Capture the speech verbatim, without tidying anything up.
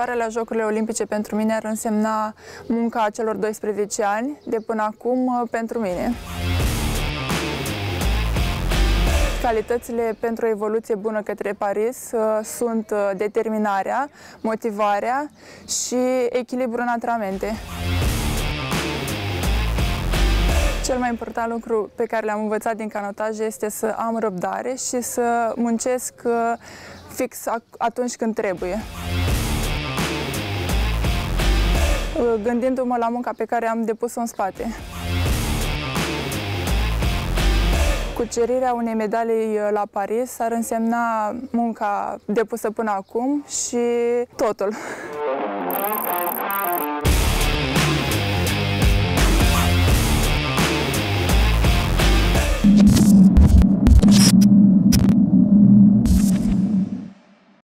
Participarea la Jocurile Olimpice pentru mine ar însemna munca celor doisprezece ani de până acum pentru mine. Calitățile pentru o evoluție bună către Paris uh, sunt determinarea, motivarea și echilibrul în antrenamente. Cel mai important lucru pe care l-am învățat din canotaj este să am răbdare și să muncesc uh, fix atunci când trebuie. Uh, gândindu-mă la munca pe care am depus-o în spate. Cucerirea unei medalii la Paris ar însemna munca depusă până acum și totul.